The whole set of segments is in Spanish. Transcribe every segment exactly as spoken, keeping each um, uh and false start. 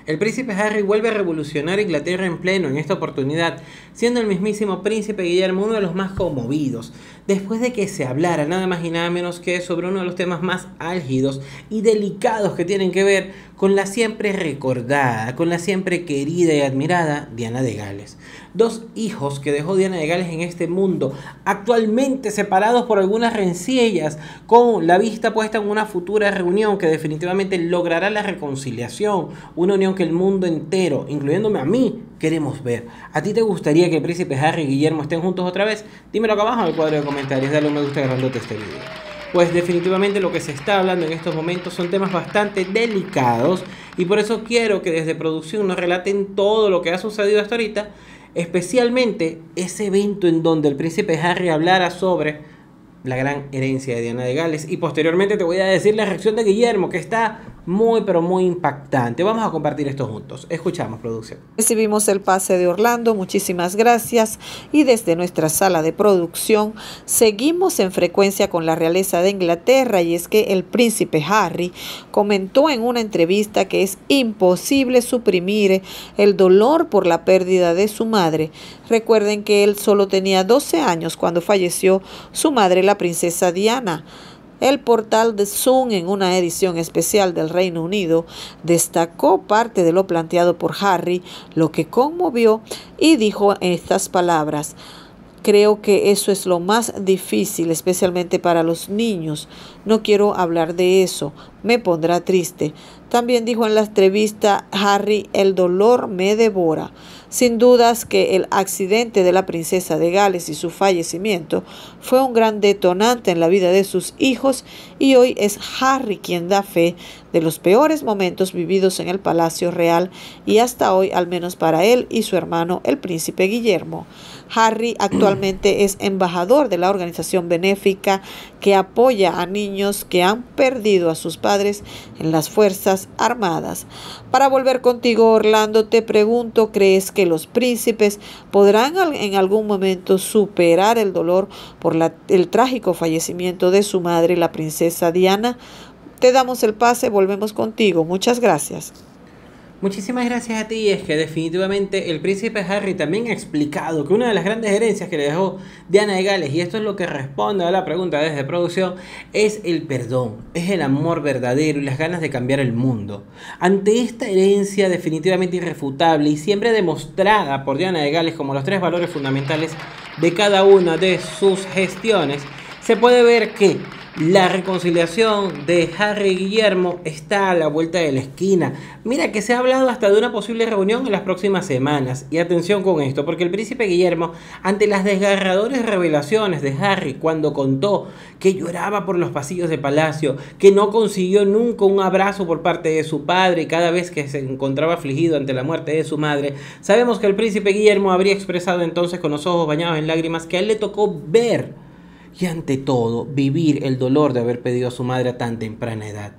El príncipe Harry vuelve a revolucionar Inglaterra en pleno en esta oportunidad, siendo el mismísimo príncipe Guillermo uno de los más conmovidos, después de que se hablara nada más y nada menos que sobre uno de los temas más álgidos y delicados que tienen que ver con la siempre recordada, con la siempre querida y admirada Diana de Gales. Dos hijos que dejó Diana de Gales en este mundo, actualmente separados por algunas rencillas, con la vista puesta en una futura reunión que definitivamente logrará la reconciliación, una unión que el mundo entero, incluyéndome a mí, queremos ver. ¿A ti te gustaría que el príncipe Harry y Guillermo estén juntos otra vez? Dímelo acá abajo en el cuadro de comentarios, dale un me gusta grandote a este video. Pues definitivamente lo que se está hablando en estos momentos son temas bastante delicados y por eso quiero que desde producción nos relaten todo lo que ha sucedido hasta ahorita, especialmente ese evento en donde el príncipe Harry hablara sobre la gran herencia de Diana de Gales, y posteriormente te voy a decir la reacción de Guillermo, que está muy pero muy impactante. Vamos a compartir esto juntos. Escuchamos, producción. Recibimos el pase de Orlando, muchísimas gracias, y desde nuestra sala de producción seguimos en frecuencia con la realeza de Inglaterra, y es que el príncipe Harry comentó en una entrevista que es imposible suprimir el dolor por la pérdida de su madre. Recuerden que él solo tenía doce años cuando falleció su madre, la princesa Diana. El portal de Sun, en una edición especial del Reino Unido, destacó parte de lo planteado por Harry, lo que conmovió, y dijo estas palabras: creo que eso es lo más difícil, especialmente para los niños. No quiero hablar de eso, me pondrá triste. También dijo en la entrevista Harry: el dolor me devora. Sin dudas que el accidente de la princesa de Gales y su fallecimiento fue un gran detonante en la vida de sus hijos, y hoy es Harry quien da fe de los peores momentos vividos en el Palacio Real, y hasta hoy, al menos para él y su hermano, el príncipe Guillermo. Harry actualmente es embajador de la organización benéfica que apoya a niños que han perdido a sus padres en las Fuerzas Armadas. Para volver contigo, Orlando, te pregunto, ¿crees que los príncipes podrán en algún momento superar el dolor por la, el trágico fallecimiento de su madre, la princesa Diana? Te damos el pase, volvemos contigo. Muchas gracias. Muchísimas gracias a ti. Es que definitivamente el príncipe Harry también ha explicado que una de las grandes herencias que le dejó Diana de Gales, y esto es lo que responde a la pregunta desde producción, es el perdón, es el amor verdadero y las ganas de cambiar el mundo. Ante esta herencia definitivamente irrefutable y siempre demostrada por Diana de Gales como los tres valores fundamentales de cada una de sus gestiones, se puede ver que la reconciliación de Harry y Guillermo está a la vuelta de la esquina. Mira que se ha hablado hasta de una posible reunión en las próximas semanas. Y atención con esto, porque el príncipe Guillermo, ante las desgarradoras revelaciones de Harry cuando contó que lloraba por los pasillos de palacio, que no consiguió nunca un abrazo por parte de su padre y cada vez que se encontraba afligido ante la muerte de su madre, sabemos que el príncipe Guillermo habría expresado entonces con los ojos bañados en lágrimas que a él le tocó ver y ante todo vivir el dolor de haber perdido a su madre a tan temprana edad.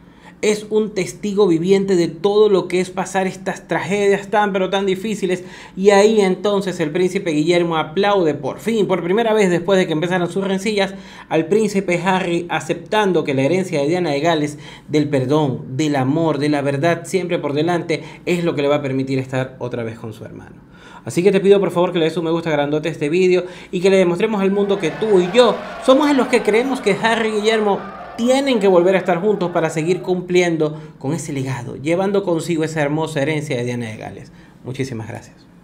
Es un testigo viviente de todo lo que es pasar estas tragedias tan pero tan difíciles, y ahí entonces el príncipe Guillermo aplaude por fin, por primera vez después de que empezaran sus rencillas, al príncipe Harry, aceptando que la herencia de Diana de Gales del perdón, del amor, de la verdad siempre por delante es lo que le va a permitir estar otra vez con su hermano. Así que te pido por favor que le des un me gusta grandote a este vídeo y que le demostremos al mundo que tú y yo somos los que creemos que Harry y Guillermo tienen que volver a estar juntos para seguir cumpliendo con ese legado, llevando consigo esa hermosa herencia de Diana de Gales. Muchísimas gracias.